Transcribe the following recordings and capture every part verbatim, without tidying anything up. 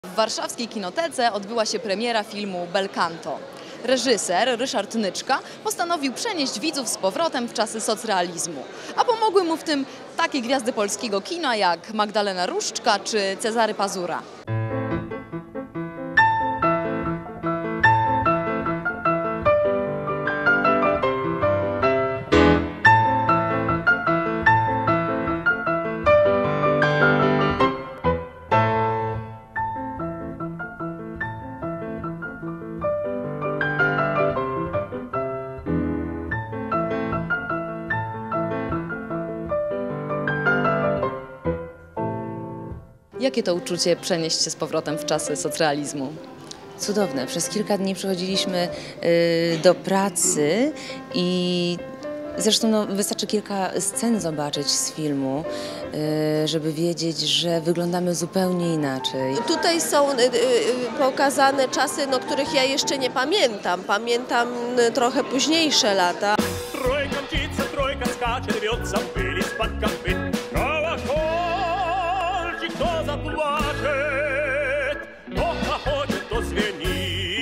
W warszawskiej kinotece odbyła się premiera filmu Bel Canto. Reżyser Ryszard Nyczka postanowił przenieść widzów z powrotem w czasy socrealizmu, a pomogły mu w tym takie gwiazdy polskiego kina jak Magdalena Różczka czy Cezary Pazura. Jakie to uczucie przenieść się z powrotem w czasy socrealizmu? Cudowne. Przez kilka dni przychodziliśmy y, do pracy i zresztą no, wystarczy kilka scen zobaczyć z filmu, y, żeby wiedzieć, że wyglądamy zupełnie inaczej. Tutaj są y, y, pokazane czasy, no, których ja jeszcze nie pamiętam. Pamiętam y, trochę późniejsze lata. Trojka mчится, trojka skacze, rwiется, byli spod kopyt. Koło szkolci, kto zapłacze, to zachodzi, to zmieni.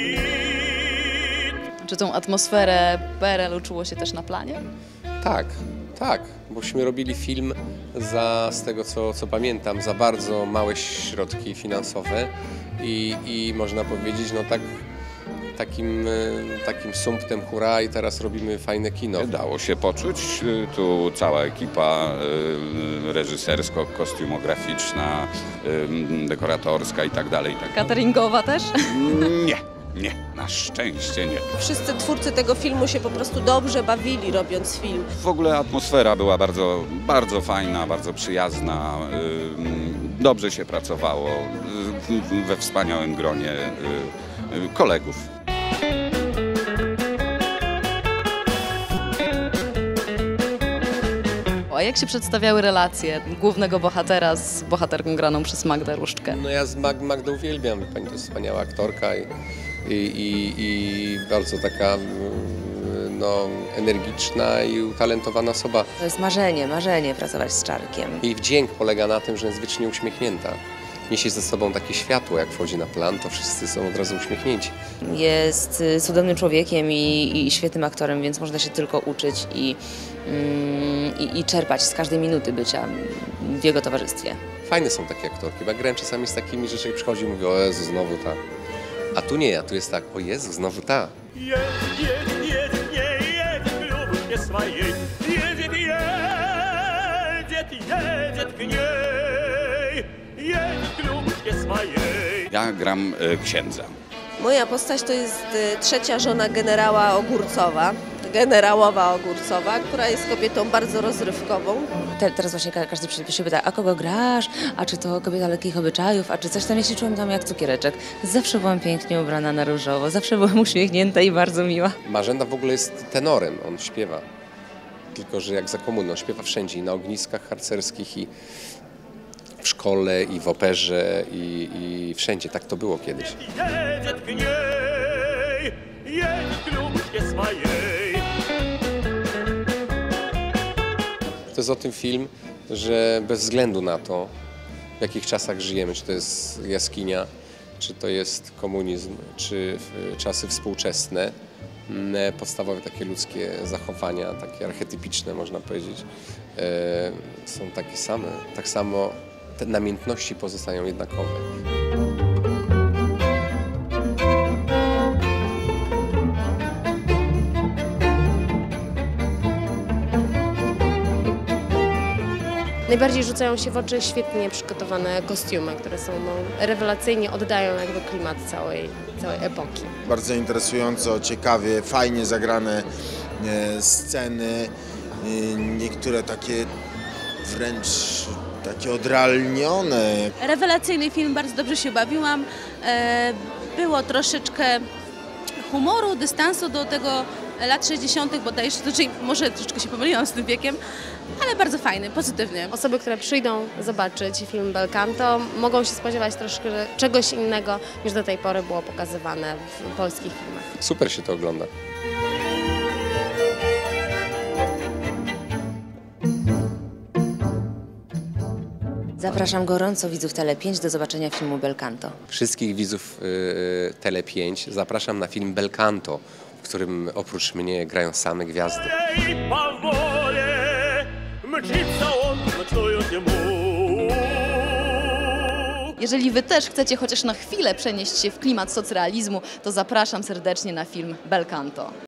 Czy tą atmosferę P R L u czuło się też na planie? Tak, tak, bośmy robili film za, z tego co, co pamiętam, za bardzo małe środki finansowe i, i można powiedzieć, no tak, takim, takim sumptem hura i teraz robimy fajne kino. Dało się poczuć, tu cała ekipa reżysersko-kostiumograficzna, dekoratorska i tak dalej. Cateringowa też? Nie, nie, na szczęście nie. Wszyscy twórcy tego filmu się po prostu dobrze bawili, robiąc film. W ogóle atmosfera była bardzo, bardzo fajna, bardzo przyjazna, dobrze się pracowało we wspaniałym gronie kolegów. A jak się przedstawiały relacje głównego bohatera z bohaterką graną przez Magdę Różczkę? No ja z Mag Magdą uwielbiam, pani to jest wspaniała aktorka i, i, i, i bardzo taka no, energiczna i utalentowana osoba. To jest marzenie, marzenie pracować z Czarkiem. Jej wdzięk polega na tym, że jest wiecznie uśmiechnięta. Niesie ze sobą takie światło, jak wchodzi na plan, to wszyscy są od razu uśmiechnięci. Jest cudownym człowiekiem i, i świetnym aktorem, więc można się tylko uczyć i, mm, i, i czerpać z każdej minuty bycia w jego towarzystwie. Fajne są takie aktorki, bo ja grałem czasami z takimi, że człowiek przychodzi i mówi, o Jezu, znowu ta. A tu nie, a tu jest tak, o Jezu, znowu ta. Jedź, jedź, jedź, nie jedź w klubie swojej. Jedź, jedź, jedź k niej. Jedź w klubie swojej. Ja gram księdza. Moja postać to jest y, trzecia żona generała Ogórcowa, generałowa Ogórcowa, która jest kobietą bardzo rozrywkową. Te, teraz właśnie ka każdy się pyta, a kogo grasz? A czy to kobieta lekkich obyczajów? A czy coś tam? Ja się czułam tam jak cukiereczek. Zawsze byłam pięknie ubrana na różowo, zawsze byłam uśmiechnięta i bardzo miła. Marzenda w ogóle jest tenorem, on śpiewa. Tylko że jak za komuny, on śpiewa wszędzie, i na ogniskach harcerskich, i w szkole, i w operze, i, i wszędzie. Tak to było kiedyś. Jedź k niej. Jedź w klubie swojej. To jest o tym film, że bez względu na to, w jakich czasach żyjemy, czy to jest jaskinia, czy to jest komunizm, czy czasy współczesne, podstawowe takie ludzkie zachowania, takie archetypiczne można powiedzieć, są takie same. Tak samo te namiętności pozostają jednakowe. Najbardziej rzucają się w oczy świetnie przygotowane kostiumy, które są no, rewelacyjnie oddają jakby klimat całej, całej epoki. Bardzo interesująco, ciekawie, fajnie zagrane e, sceny, e, niektóre takie wręcz takie odrealnione. Rewelacyjny film, bardzo dobrze się bawiłam. E, było troszeczkę humoru, dystansu do tego lat sześćdziesiątych bodajże, znaczy może troszeczkę się pomyliłam z tym wiekiem, ale bardzo fajny, pozytywnie. Osoby, które przyjdą zobaczyć film Bel Canto, mogą się spodziewać troszkę czegoś innego niż do tej pory było pokazywane w polskich filmach. Super się to ogląda. Zapraszam gorąco widzów Tele pięć do zobaczenia filmu Belcanto. Wszystkich widzów y, Tele pięć zapraszam na film Belcanto, w którym oprócz mnie grają same gwiazdy. Jeżeli Wy też chcecie chociaż na chwilę przenieść się w klimat socrealizmu, to zapraszam serdecznie na film Belcanto.